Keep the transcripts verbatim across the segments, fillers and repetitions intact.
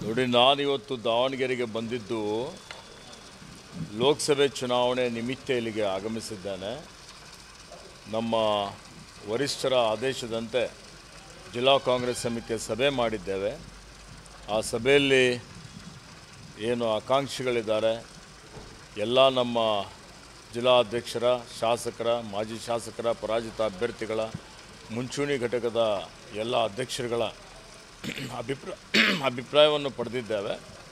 ನೋಡಿ, ನಾನಿವತ್ತು ದಾವಣಗೆರೆಗೆ ಬಂದಿದ್ದು ಲೋಕಸಭೆ ಚುನಾವಣೆ ನಿಮಿತ್ತ ಇಲ್ಲಿಗೆ ಆಗಮಿಸಿದ್ದೇನೆ. ನಮ್ಮ ವರಿಷ್ಠರ ಆದೇಶದಂತೆ ಜಿಲ್ಲಾ ಕಾಂಗ್ರೆಸ್ ಸಮಿತಿಯ ಸಭೆ ಮಾಡಿದ್ದೇವೆ. ಆ ಸಭೆಯಲ್ಲಿ ಏನು ಆಕಾಂಕ್ಷಿಗಳಿದ್ದಾರೆ, ಎಲ್ಲ ನಮ್ಮ ಜಿಲ್ಲಾಧ್ಯಕ್ಷರ, ಶಾಸಕರ, ಮಾಜಿ ಶಾಸಕರ, ಪರಾಜಿತ ಅಭ್ಯರ್ಥಿಗಳ, ಮುಂಚೂಣಿ ಘಟಕದ ಎಲ್ಲ ಅಧ್ಯಕ್ಷರುಗಳ ಅಭಿಪ್ರಾಯ ಅಭಿಪ್ರಾಯವನ್ನು ಪಡೆದಿದ್ದೇವೆ.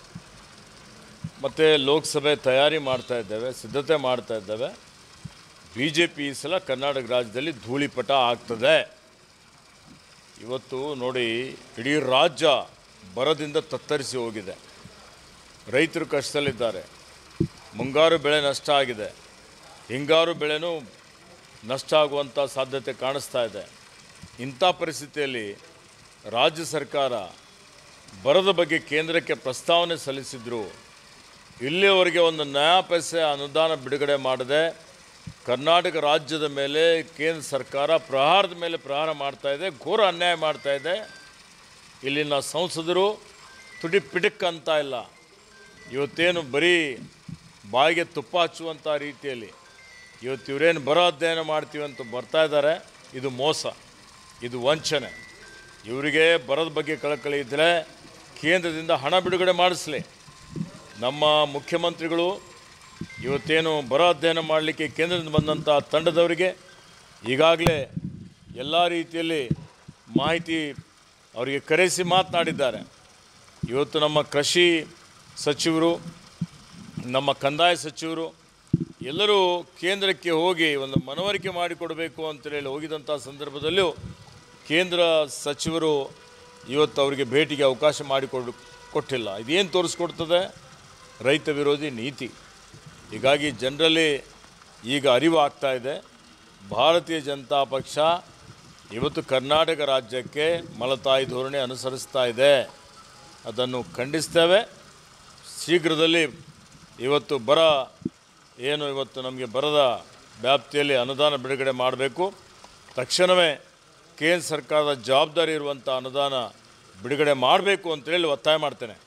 ಮತ್ತು ಲೋಕಸಭೆ ತಯಾರಿ ಮಾಡ್ತಾ ಇದ್ದೇವೆ, ಸಿದ್ಧತೆ ಮಾಡ್ತಾ ಇದ್ದೇವೆ. ಬಿ ಜೆ ಪಿ ಈ ಸಲ ಕರ್ನಾಟಕ ರಾಜ್ಯದಲ್ಲಿ ಧೂಳಿಪಟ ಆಗ್ತದೆ. ಇವತ್ತು ನೋಡಿ, ಇಡೀ ರಾಜ್ಯ ಬರದಿಂದ ತತ್ತರಿಸಿ ಹೋಗಿದೆ. ರೈತರು ಕಷ್ಟದಲ್ಲಿದ್ದಾರೆ. ಮುಂಗಾರು ಬೆಳೆ ನಷ್ಟ ಆಗಿದೆ, ಹಿಂಗಾರು ಬೆಳೆನೂ ನಷ್ಟ ಆಗುವಂಥ ಸಾಧ್ಯತೆ ಕಾಣಿಸ್ತಾ ಇದೆ. ಇಂಥ ಪರಿಸ್ಥಿತಿಯಲ್ಲಿ ರಾಜ್ಯ ಸರ್ಕಾರ ಬರದ ಬಗ್ಗೆ ಕೇಂದ್ರಕ್ಕೆ ಪ್ರಸ್ತಾವನೆ ಸಲ್ಲಿಸಿದ್ರು. ಇಲ್ಲಿಯವರೆಗೆ ಒಂದು ನಯಾ ಪೈಸೆ ಅನುದಾನ ಬಿಡುಗಡೆ ಮಾಡದೆ ಕರ್ನಾಟಕ ರಾಜ್ಯದ ಮೇಲೆ ಕೇಂದ್ರ ಸರ್ಕಾರ ಪ್ರಹಾರದ ಮೇಲೆ ಪ್ರಹಾರ ಮಾಡ್ತಾ ಇದೆ, ಘೋರ ಅನ್ಯಾಯ ಮಾಡ್ತಾ ಇದೆ. ಇಲ್ಲಿನ ಸಂಸದರು ತುಡಿ ಪಿಟಕ್ ಅಂತ ಇಲ್ಲ. ಇವತ್ತೇನು ಬರೀ ಬಾಯಿಗೆ ತುಪ್ಪ ಹಚ್ಚುವಂಥ ರೀತಿಯಲ್ಲಿ ಇವತ್ತು ಇವರೇನು ಬರೋ ಅಧ್ಯಯನ ಮಾಡ್ತೀವಿ ಅಂತ ಬರ್ತಾ ಇದ್ದಾರೆ. ಇದು ಮೋಸ, ಇದು ವಂಚನೆ. ಇವರಿಗೆ ಬರದ ಬಗ್ಗೆ ಕಳಕಳಿ ಇದ್ದರೆ ಕೇಂದ್ರದಿಂದ ಹಣ ಬಿಡುಗಡೆ ಮಾಡಿಸಲಿ. ನಮ್ಮ ಮುಖ್ಯಮಂತ್ರಿಗಳು ಇವತ್ತೇನು ಬರೋ ಅಧ್ಯಯನ ಮಾಡಲಿಕ್ಕೆ ಕೇಂದ್ರದಿಂದ ಬಂದಂಥ ತಂಡದವರಿಗೆ ಈಗಾಗಲೇ ಎಲ್ಲ ರೀತಿಯಲ್ಲಿ ಮಾಹಿತಿ ಅವರಿಗೆ ಕರೆಸಿ ಮಾತನಾಡಿದ್ದಾರೆ. ಇವತ್ತು ನಮ್ಮ ಕೃಷಿ ಸಚಿವರು, ನಮ್ಮ ಕಂದಾಯ ಸಚಿವರು ಎಲ್ಲರೂ ಕೇಂದ್ರಕ್ಕೆ ಹೋಗಿ ಒಂದು ಮನವರಿಕೆ ಮಾಡಿಕೊಡಬೇಕು ಅಂತೇಳಿ ಹೋಗಿದಂಥ ಸಂದರ್ಭದಲ್ಲೂ ಕೇಂದ್ರ ಸಚಿವರು ಇವತ್ತು ಅವರಿಗೆ ಭೇಟಿಗೆ ಅವಕಾಶ ಮಾಡಿಕೊಡು ಕೊಟ್ಟಿಲ್ಲ. ಇದೇನು ತೋರಿಸ್ಕೊಡ್ತದೆ? ರೈತ ವಿರೋಧಿ ನೀತಿ. ಹೀಗಾಗಿ ಜನರಲ್ಲಿ ಈಗ ಅರಿವು ಆಗ್ತಾ ಇದೆ. ಭಾರತೀಯ ಜನತಾ ಪಕ್ಷ ಇವತ್ತು ಕರ್ನಾಟಕ ರಾಜ್ಯಕ್ಕೆ ಮಲತಾಯಿ ಧೋರಣೆ ಅನುಸರಿಸ್ತಾ ಇದೆ. ಅದನ್ನು ಖಂಡಿಸ್ತೇವೆ. ಶೀಘ್ರದಲ್ಲಿ ಇವತ್ತು ಬರ ಏನು ಇವತ್ತು ನಮಗೆ ಬರದ ವ್ಯಾಪ್ತಿಯಲ್ಲಿ ಅನುದಾನ ಬಿಡುಗಡೆ ಮಾಡಬೇಕು. ತಕ್ಷಣವೇ ಕೇಂದ್ರ ಸರ್ಕಾರದ ಜವಾಬ್ದಾರಿ ಇರುವಂಥ ಅನುದಾನ ಬಿಡುಗಡೆ ಮಾಡಬೇಕು ಅಂತೇಳಿ ಒತ್ತಾಯ ಮಾಡ್ತೇನೆ.